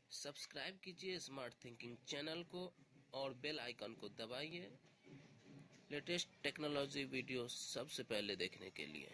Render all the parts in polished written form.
Subscribe कीजिए smart thinking channel को और बेल आइकन को दबाइए लेटेस्ट टेक्नोलॉजी वीडियो सबसे पहले देखने के लिए।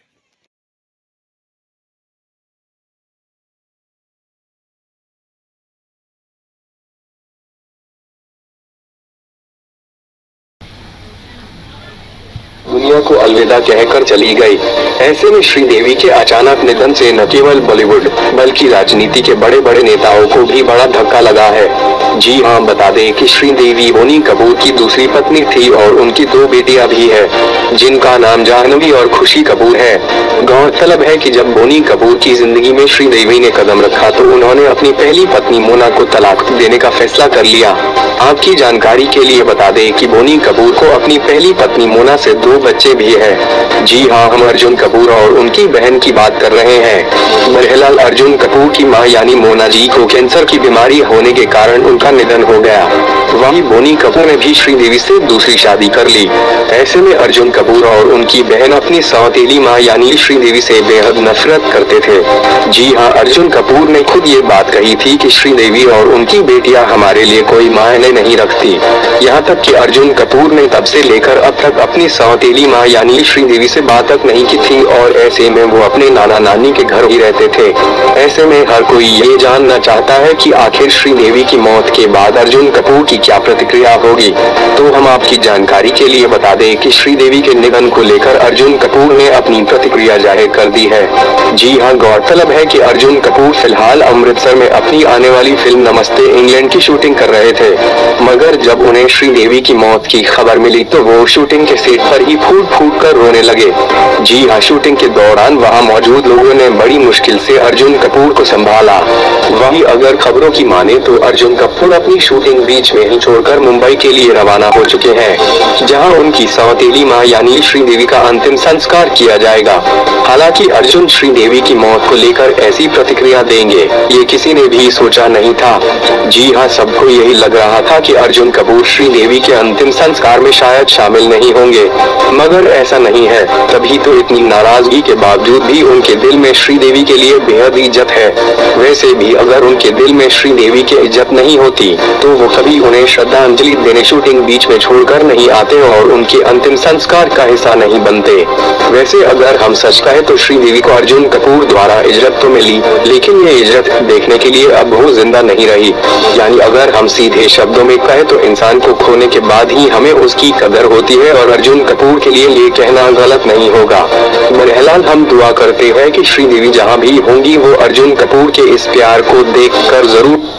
दुनिया को अलविदा कहकर चली गई। ऐसे में श्रीदेवी के अचानक निधन से न केवल बॉलीवुड बल्कि राजनीति के बड़े बड़े नेताओं को भी बड़ा धक्का लगा है। जी हां, बता दें कि श्रीदेवी बोनी कपूर की दूसरी पत्नी थी और उनकी दो बेटियां भी है जिनका नाम जाह्नवी और खुशी कपूर है। गौरतलब है कि जब बोनी कपूर की जिंदगी में श्रीदेवी ने कदम रखा तो उन्होंने अपनी पहली पत्नी मोना को तलाक देने का फैसला कर लिया। आपकी जानकारी के लिए बता दें कि बोनी कपूर को अपनी पहली पत्नी मोना से दो बच्चे भी हैं। जी हां, हम अर्जुन कपूर और उनकी बहन की बात कर रहे हैं। बहरहाल अर्जुन कपूर की मां यानी मोना जी को कैंसर की बीमारी होने के कारण उनका निधन हो गया। वहीं बोनी कपूर ने भी श्रीदेवी से दूसरी शादी कर ली। ऐसे में अर्जुन कपूर और उनकी बहन अपनी सौतेली मां यानी श्रीदेवी से बेहद नफरत करते थे। जी हां, अर्जुन कपूर ने खुद ये बात कही थी कि श्रीदेवी और उनकी बेटियां हमारे लिए कोई मायने नहीं रखती। यहाँ तक कि अर्जुन कपूर ने तब से लेकर अब तक अपनी सौतेली मां यानी श्रीदेवी से बात तक नहीं की थी और ऐसे में वो अपने नाना नानी के घर ही रहते थे। ऐसे में हर कोई ये जानना चाहता है कि आखिर श्रीदेवी की मौत के बाद अर्जुन कपूर की क्या प्रतिक्रिया होगी। तो हम आपकी जानकारी के लिए बता दें कि श्रीदेवी के निधन को लेकर अर्जुन कपूर ने अपनी प्रतिक्रिया जाहिर कर दी है। जी हां, गौरतलब है कि अर्जुन कपूर फिलहाल अमृतसर में अपनी आने वाली फिल्म नमस्ते इंग्लैंड की शूटिंग कर रहे थे, मगर जब उन्हें श्रीदेवी की मौत की खबर मिली तो वो शूटिंग के सेट पर ही फूट फूट कर रोने लगे। जी हां, शूटिंग के दौरान वहां मौजूद लोगों ने बड़ी मुश्किल से अर्जुन कपूर को संभाला। वहीं अगर खबरों की माने तो अर्जुन कपूर अपनी शूटिंग बीच में ही छोड़कर मुंबई के लिए रवाना हो चुके हैं, जहां उनकी सौतेली मां यानी श्रीदेवी का अंतिम संस्कार किया जाएगा। हालांकि अर्जुन श्रीदेवी की मौत को लेकर ऐसी प्रतिक्रिया देंगे ये किसी ने भी सोचा नहीं था। जी हां, सबको यही लग रहा था कि अर्जुन कपूर श्रीदेवी के अंतिम संस्कार में शायद शामिल नहीं होंगे, मगर ऐसा नहीं है। तभी तो इतनी नाराजगी के बावजूद भी उनके दिल में श्रीदेवी के लिए बेहद इज्जत है। वैसे भी अगर उनके दिल में श्रीदेवी की इज्जत नहीं होती तो वो कभी उन्हें श्रद्धांजलि देने शूटिंग बीच में छोड़कर नहीं आते और उनके अंतिम संस्कार का हिस्सा नहीं बनते। वैसे अगर हम सच कहें तो श्रीदेवी को अर्जुन कपूर द्वारा इज्जत तो मिली, लेकिन ये इज्जत देखने के लिए अब वो जिंदा नहीं रही। यानी अगर हम सीधे शब्दों में कहें तो इंसान को खोने के बाद ही हमें उसकी कदर होती है और अर्जुन कपूर के लिए ये कहना गलत नहीं होगा। बहरहाल हम दुआ करते हैं कि श्रीदेवी जहां भी होंगी वो अर्जुन कपूर के इस प्यार को देखकर जरूर